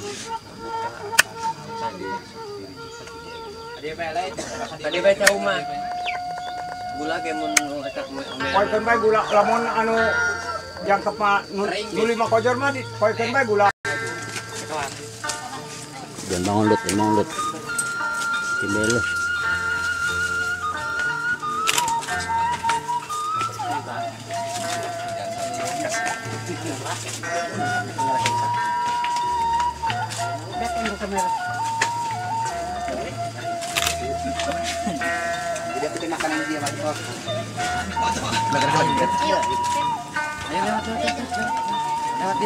Tadi baca rumah. Gula kemun poikeun bae gula lamun anu yang tepat nu 5 kojor mah poikeun bae gula. Jangan bangun lut. Timbel lu. Jadi aku makanan dia masuk. Ayo lewat dia.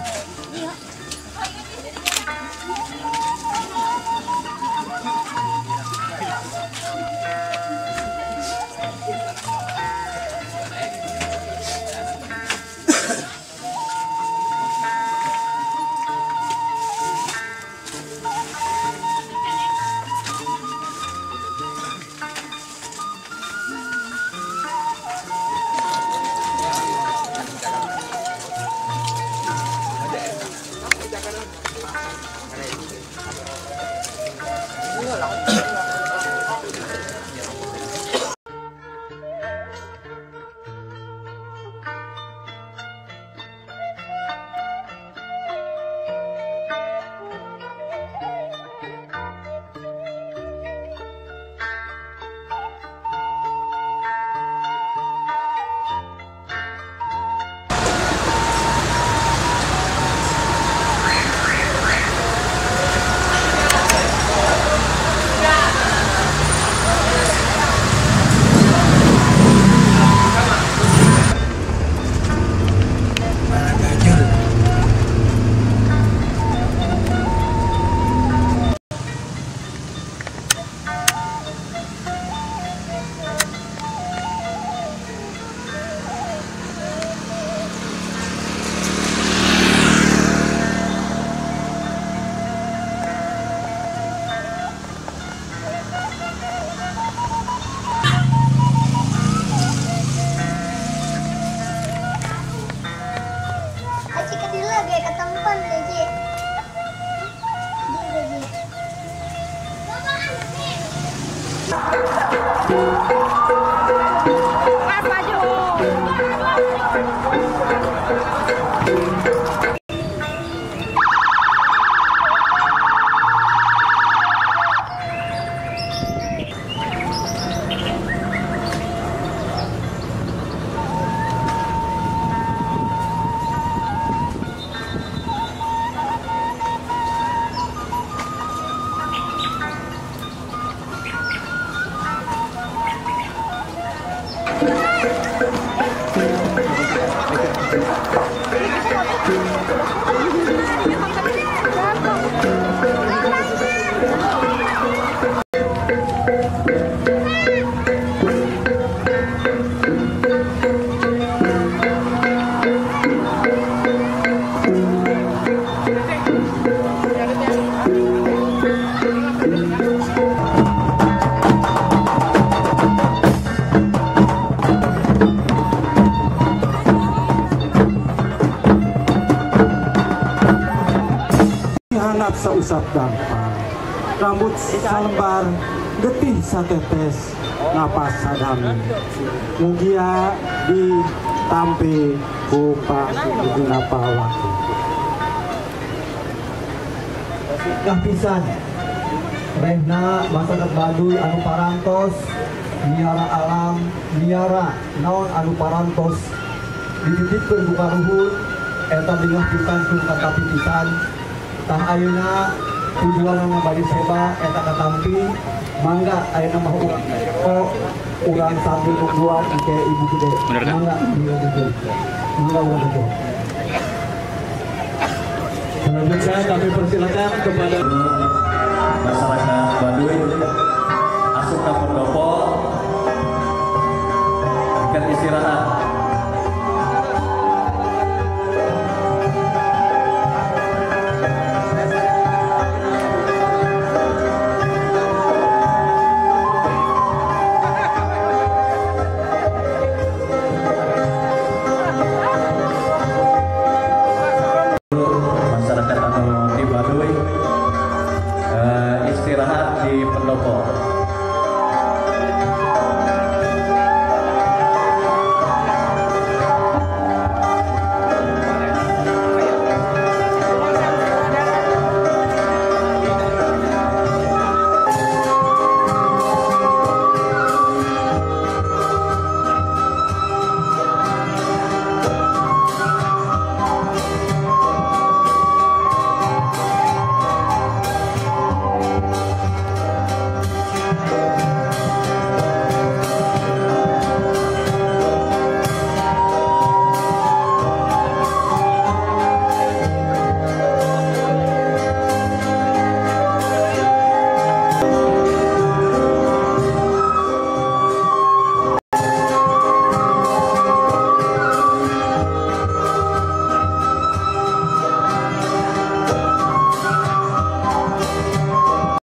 Sausap dampar, rambut salembar, getih satetes, napas sadami. Mugia ditampi upah genapa waktu. Pisan, rehna masyarakat Baduy anu parantos, miara alam, miara naon anu parantos, dititipkeun buka ruhun, eta bingah pisan sungkan tapi pisan. Tah ayeuna tujuanna bari Seba eta katampi mangga ayeuna mah urang sambil membuat ke Ibu Gede. Mangga dia betul. Mangga betul. Selanjutnya kami persilakan kepada masyarakat Baduy asup ka pendopo keur istirahat.